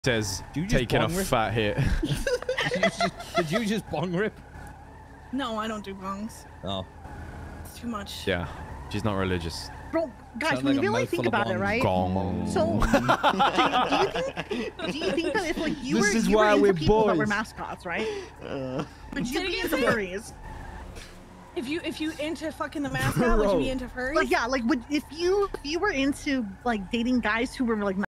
Says taking a fat hit. Did you just bong rip? No, I don't do bongs. Oh. It's too much. Yeah, she's not religious. Bro, guys, Sounds when like you a really mouthful think of about it, bongs. right? Gong. So, do you think that if like you This were, is you why were we're into people that were boys. mascots, right? Would you Say it be again, into say it. furries? If you into fucking the mascot, would you be into furries? Like yeah, like if you were into like dating guys who were like